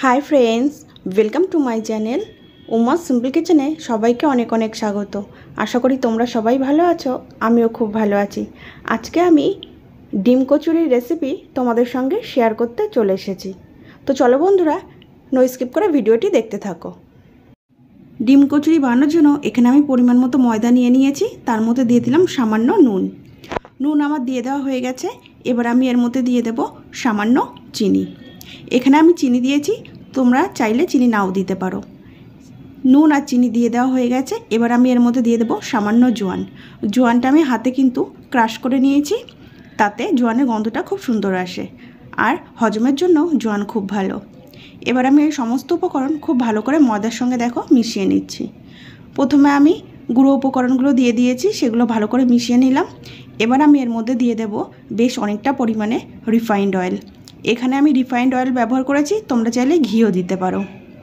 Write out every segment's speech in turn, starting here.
High friends, welcome to my channel Uma's simple কিচেনে সবাইকে অনেক অনেক স্বাগত। আশা করি তোমরা সবাই ভালো আছো, আমিও খুব ভালো আছি। আজকে আমি ডিম কচুরির রেসিপি তোমাদের সঙ্গে শেয়ার করতে চলে এসেছি। তো চলো বন্ধুরা, নো স্কিপ করে ভিডিওটি দেখতে থাকো। ডিম কচুরি বানানোর জন্য এখানে আমি পরিমাণ মতো ময়দা নিয়ে নিয়েছি, তার মধ্যে দিয়ে দিলাম সামান্য নুন আমার দিয়ে দেওয়া হয়ে গেছে। এবার আমি এর মধ্যে দিয়ে দেব সামান্য চিনি। এখানে আমি চিনি দিয়েছি, তোমরা চাইলে চিনি নাও দিতে পারো। নুন আর চিনি দিয়ে দেওয়া হয়ে গেছে। এবার আমি এর মধ্যে দিয়ে দেব সামান্য জোয়ানটা আমি হাতে কিন্তু ক্রাশ করে নিয়েছি, তাতে জোয়ানের গন্ধটা খুব সুন্দর আসে, আর হজমের জন্য জোয়ান খুব ভালো। এবার আমি এই সমস্ত উপকরণ খুব ভালো করে ময়দার সঙ্গে মিশিয়ে নিচ্ছি। প্রথমে আমি গুঁড়ো উপকরণগুলো দিয়ে দিয়েছি, সেগুলো ভালো করে মিশিয়ে নিলাম। এবার আমি এর মধ্যে দিয়ে দেব বেশ অনেকটা পরিমাণে রিফাইন্ড অয়েল। এখানে আমি রিফাইন্ড অয়েল ব্যবহার করেছি, তোমরা চাইলে ঘিও দিতে পারো।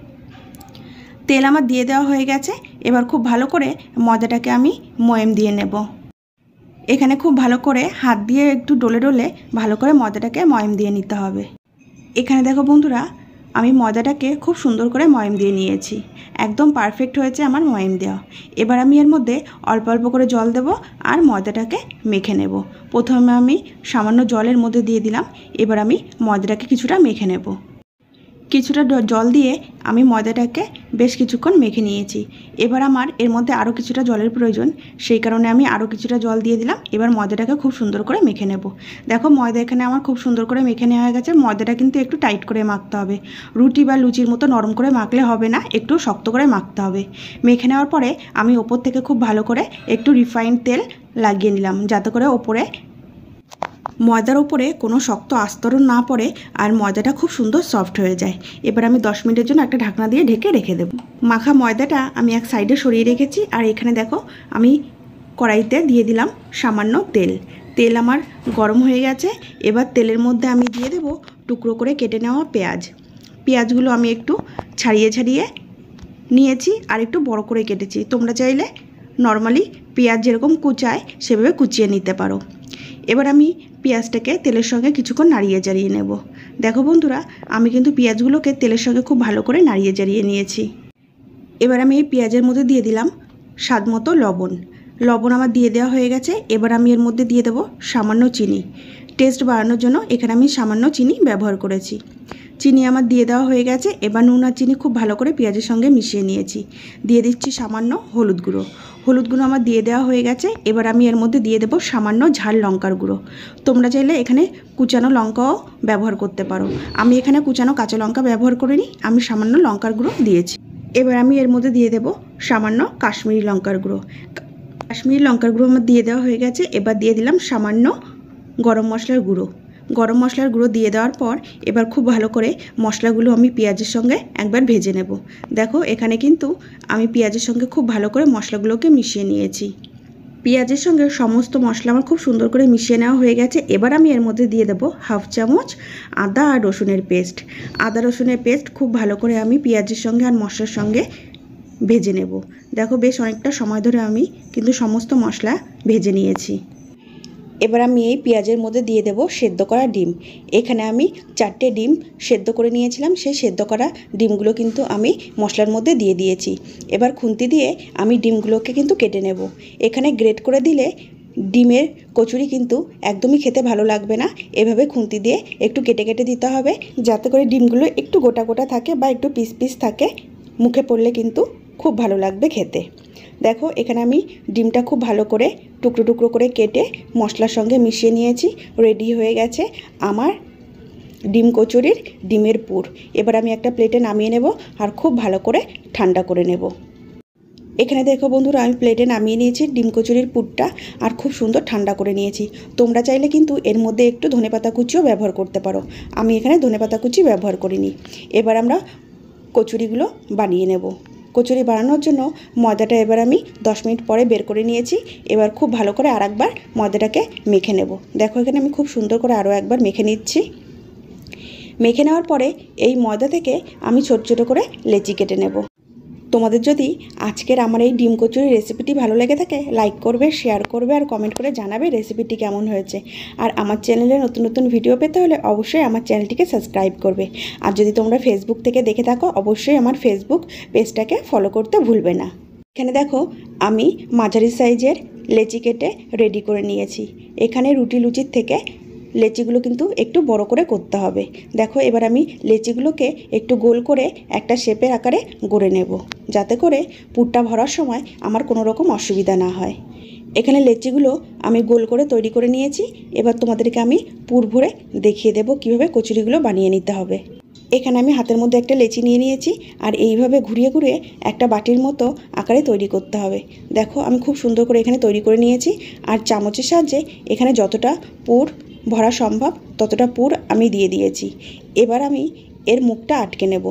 তেল আমার দিয়ে দেওয়া হয়ে গেছে। এবার খুব ভালো করে ময়দাটাকে আমি ময়াম দিয়ে নেব। এখানে খুব ভালো করে হাত দিয়ে একটু ডলে ডলে ভালো করে ময়দাটাকে ময়াম দিয়ে নিতে হবে। এখানে দেখো বন্ধুরা, আমি ময়দাটাকে খুব সুন্দর করে ময়াম দিয়ে নিয়েছি, একদম পারফেক্ট হয়েছে আমার ময়াম দেওয়া। এবার আমি এর মধ্যে অল্প অল্প করে জল দেব আর ময়দাটাকে মেখে নেব। প্রথমে আমি সামান্য জলের মধ্যে দিয়ে দিলাম। এবার আমি ময়দাটাকে কিছুটা মেখে নেব। কিছুটা জল দিয়ে আমি ময়দাটাকে বেশ কিছুক্ষণ মেখে নিয়েছি। এবার আমার এর মধ্যে আরও কিছুটা জলের প্রয়োজন, সেই কারণে আমি আরও কিছুটা জল দিয়ে দিলাম। এবার ময়দাটাকে খুব সুন্দর করে মেখে নেব। দেখো ময়দা এখানে আমার খুব সুন্দর করে মেখে নেওয়া হয়ে গেছে। ময়দাটা কিন্তু একটু টাইট করে মাখতে হবে, রুটি বা লুচির মতো নরম করে মাখলে হবে না, একটু শক্ত করে মাখতে হবে। মেখে নেওয়ার পরে আমি ওপর থেকে খুব ভালো করে একটু রিফাইন্ড তেল লাগিয়ে নিলাম, যাতে করে ওপরে ময়দার উপরে কোনো শক্ত আস্তরণ না পড়ে আর ময়দাটা খুব সুন্দর সফট হয়ে যায়। এবার আমি 10 মিনিটের জন্য একটা ঢাকনা দিয়ে ঢেকে রেখে দেব। মাখা ময়দাটা আমি এক সাইডে সরিয়ে রেখেছি, আর এখানে দেখো আমি কড়াইতে দিয়ে দিলাম সামান্য তেল আমার গরম হয়ে গেছে। এবার তেলের মধ্যে আমি দিয়ে দেব টুকরো করে কেটে নেওয়া পেঁয়াজগুলো আমি একটু ছাড়িয়ে নিয়েছি আর একটু বড় করে কেটেছি। তোমরা চাইলে নর্মালি পেঁয়াজ যেরকম কুচায় সেভাবে কুচিয়ে নিতে পারো। এবার আমি পেঁয়াজটাকে তেলের সঙ্গে কিছুক্ষণ নাড়িয়ে চাড়িয়ে নেব। দেখো বন্ধুরা, আমি কিন্তু পেঁয়াজগুলোকে তেলের সঙ্গে খুব ভালো করে নাড়িয়ে চাড়িয়ে নিয়েছি। এবার আমি এই পেঁয়াজের মধ্যে দিয়ে দিলাম স্বাদ মতো লবণ আমার দিয়ে দেওয়া হয়ে গেছে। এবার আমি এর মধ্যে দিয়ে দেবো সামান্য চিনি। টেস্ট বাড়ানোর জন্য এখানে আমি সামান্য চিনি ব্যবহার করেছি। চিনি আমার দিয়ে দেওয়া হয়ে গেছে। এবার নুন আর চিনি খুব ভালো করে পেঁয়াজের সঙ্গে মিশিয়ে নিয়েছি। দিয়ে দিচ্ছি সামান্য হলুদ গুঁড়ো আমার দিয়ে দেওয়া হয়ে গেছে। এবার আমি এর মধ্যে দিয়ে দেবো সামান্য ঝাল লঙ্কার গুঁড়ো। তোমরা চাইলে এখানে কুচানো লঙ্কাও ব্যবহার করতে পারো। আমি এখানে কুচানো কাঁচা লঙ্কা ব্যবহার করিনি, আমি সামান্য লঙ্কার গুঁড়ো দিয়েছি। এবার আমি এর মধ্যে দিয়ে দেবো সামান্য কাশ্মীরি লঙ্কার গুঁড়ো আমার দিয়ে দেওয়া হয়ে গেছে। এবার দিয়ে দিলাম সামান্য গরম মশলার গুঁড়ো দিয়ে দেওয়ার পর এবার খুব ভালো করে মশলাগুলো আমি পেঁয়াজের সঙ্গে একবার ভেজে নেব। দেখো এখানে কিন্তু আমি পেঁয়াজের সঙ্গে খুব ভালো করে মশলাগুলোকে মিশিয়ে নিয়েছি। পেঁয়াজের সঙ্গে সমস্ত মশলা আমার খুব সুন্দর করে মিশিয়ে নেওয়া হয়ে গেছে। এবার আমি এর মধ্যে দিয়ে দেবো 1/2 চামচ আদা রসুনের পেস্ট খুব ভালো করে আমি পেঁয়াজের সঙ্গে আর মশলার সঙ্গে ভেজে নেব। দেখো বেশ অনেকটা সময় ধরে আমি কিন্তু সমস্ত মশলা ভেজে নিয়েছি। এবার আমি এই পেঁয়াজের মধ্যে দিয়ে দেব সেদ্ধ করা ডিম। এখানে আমি 4টে ডিম সেদ্ধ করে নিয়েছিলাম, সেই সেদ্ধ করা ডিমগুলো কিন্তু আমি মশলার মধ্যে দিয়ে দিয়েছি। এবার খুন্তি দিয়ে আমি ডিমগুলোকে কিন্তু কেটে নেব। এখানে গ্রেট করে দিলে ডিমের কচুরি কিন্তু একদমই খেতে ভালো লাগবে না। এভাবে খুন্তি দিয়ে একটু কেটে কেটে দিতে হবে, যাতে করে ডিমগুলো একটু গোটা গোটা থাকে বা একটু পিস থাকে। মুখে পড়লে কিন্তু খুব ভালো লাগবে খেতে। দেখো এখানে আমি ডিমটা খুব ভালো করে টুকরো করে কেটে মশলার সঙ্গে মিশিয়ে নিয়েছি। রেডি হয়ে গেছে আমার ডিম কচুরির ডিমের পুর। এবার আমি একটা প্লেটে নামিয়ে নেব আর খুব ভালো করে ঠান্ডা করে নেব। এখানে দেখো বন্ধুরা, আমি প্লেটে নামিয়ে নিয়েছি ডিম কচুরির পুরটা আর খুব সুন্দর ঠান্ডা করে নিয়েছি। তোমরা চাইলে কিন্তু এর মধ্যে একটু ধনেপাতা কুচিও ব্যবহার করতে পারো, আমি এখানে ধনেপাতা কুচি ব্যবহার করিনি। এবার আমরা কচুরিগুলো বানিয়ে নেব। কচুরি বানানোর জন্য ময়দাটা এবার আমি 10 মিনিট পরে বের করে নিয়েছি। এবার খুব ভালো করে আরেকবার ময়দাটাকে মেখে নেব। দেখো এখানে আমি খুব সুন্দর করে আরও একবার মেখে নিচ্ছি। মেখে নেওয়ার পরে এই ময়দা থেকে আমি ছোট ছোট করে লেচি কেটে নেব। তোমাদের যদি আজকের আমার এই ডিম কচুরির রেসিপিটি ভালো লেগে থাকে লাইক করবে, শেয়ার করবে আর কমেন্ট করে জানাবে রেসিপিটি কেমন হয়েছে। আর আমার চ্যানেলে নতুন নতুন ভিডিও পেতে হলে অবশ্যই আমার চ্যানেলটিকে সাবস্ক্রাইব করবে। আর যদি তোমরা ফেসবুক থেকে দেখে থাকো অবশ্যই আমার ফেসবুক পেজটাকে ফলো করতে ভুলবে না। এখানে দেখো আমি মাঝারি সাইজের লেচি কেটে রেডি করে নিয়েছি। এখানে রুটি লুচির থেকে লেচিগুলো কিন্তু একটু বড় করে করতে হবে। দেখো এবার আমি লেচিগুলোকে একটু গোল করে একটা শেপের আকারে গড়ে নেব, যাতে করে পুরটা ভরার সময় আমার কোনো রকম অসুবিধা না হয়। এখানে লেচিগুলো আমি গোল করে তৈরি করে নিয়েছি। এবার তোমাদেরকে আমি পুর ভরে দেখিয়ে দেব কিভাবে কচুরিগুলো বানিয়ে নিতে হবে। এখানে আমি হাতের মধ্যে একটা লেচি নিয়ে নিয়েছি আর এইভাবে ঘুরিয়ে ঘুরিয়ে একটা বাটির মতো আকারে তৈরি করতে হবে। দেখো আমি খুব সুন্দর করে এখানে তৈরি করে নিয়েছি। আর চামচের সাহায্যে এখানে যতটা পুর ভরা সম্ভব ততটা পুর আমি দিয়ে দিয়েছি। এবার আমি এর মুখটা আটকে নেব।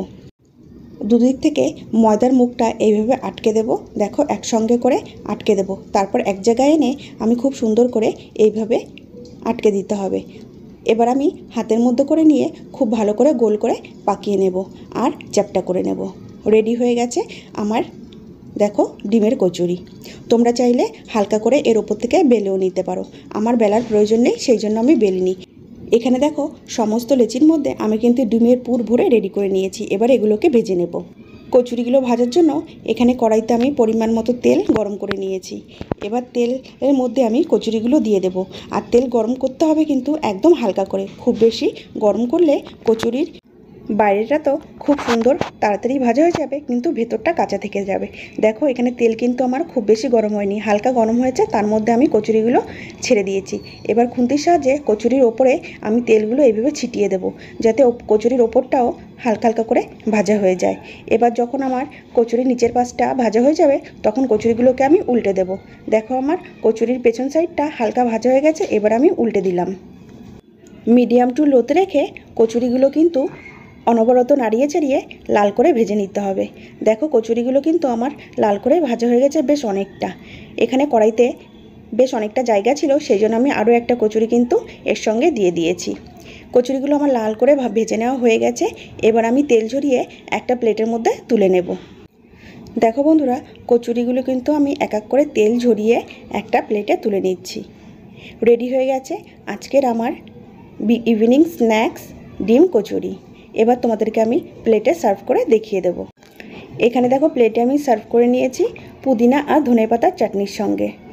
দুদিক থেকে ময়দার মুখটা এইভাবে আটকে দেব। দেখো একসঙ্গে করে আটকে দেব। তারপর এক জায়গায় এনে আমি খুব সুন্দর করে এইভাবে আটকে দিতে হবে। এবার আমি হাতের মধ্যে করে নিয়ে খুব ভালো করে গোল করে পাকিয়ে নেব আর চ্যাপটা করে নেব। রেডি হয়ে গেছে আমার দেখো ডিমের কচুরি। তোমরা চাইলে হালকা করে এর ওপর থেকে বেলেও নিতে পারো। আমার বেলার প্রয়োজন নেই, সেই জন্য আমি বেলিনি। এখানে দেখো সমস্ত লেচির মধ্যে আমি কিন্তু ডিমের পুর ভরে রেডি করে নিয়েছি। এবার এগুলোকে ভেজে নেব। কচুরিগুলো ভাজার জন্য এখানে কড়াইতে আমি পরিমাণ মতো তেল গরম করে নিয়েছি। এবার তেলের মধ্যে আমি কচুরিগুলো দিয়ে দেব। আর তেল গরম করতে হবে কিন্তু একদম হালকা করে, খুব বেশি গরম করলে কচুরির বাইরেটা তো খুব সুন্দর তাড়াতাড়ি ভাজা হয়ে যাবে কিন্তু ভেতরটা কাঁচা থেকে যাবে। দেখো এখানে তেল কিন্তু আমার খুব বেশি গরম হয়নি, হালকা গরম হয়েছে। তার মধ্যে আমি কচুরিগুলো ছেড়ে দিয়েছি। এবার খুন্তির সাহায্যে কচুরির ওপরে আমি তেলগুলো এইভাবে ছিটিয়ে দেব, যাতে কচুরির ওপরটাও হালকা হালকা করে ভাজা হয়ে যায়। এবার যখন আমার কচুরির নিচের পাশটা ভাজা হয়ে যাবে তখন কচুরিগুলোকে আমি উল্টে দেব। দেখো আমার কচুরির পেছন সাইডটা হালকা ভাজা হয়ে গেছে। এবার আমি উল্টে দিলাম। মিডিয়াম টু লোতে রেখে কচুরিগুলো কিন্তু অনবরত নাড়িয়ে চাড়িয়ে লাল করে ভেজে নিতে হবে। দেখো কচুরিগুলো কিন্তু আমার লাল করে ভাজা হয়ে গেছে বেশ অনেকটা। এখানে কড়াইতে বেশ অনেকটা জায়গা ছিল, সেই জন্য আমি আরও একটা কচুরি কিন্তু এর সঙ্গে দিয়ে দিয়েছি। কচুরিগুলো আমার লাল করে ভেজে নেওয়া হয়ে গেছে। এবার আমি তেল ঝরিয়ে একটা প্লেটের মধ্যে তুলে নেব। দেখো বন্ধুরা, কচুরিগুলো কিন্তু আমি এক এক করে তেল ঝরিয়ে একটা প্লেটে তুলে নিচ্ছি। রেডি হয়ে গেছে আজকের আমার ইভিনিং স্ন্যাক্স ডিম কচুরি। এবার তোমাদেরকে আমি প্লেটে সার্ভ করে দেখিয়ে দেব। এখানে দেখো প্লেটে আমি সার্ভ করে নিয়েছি পুদিনা আর ধনেপাতার চাটনির সঙ্গে।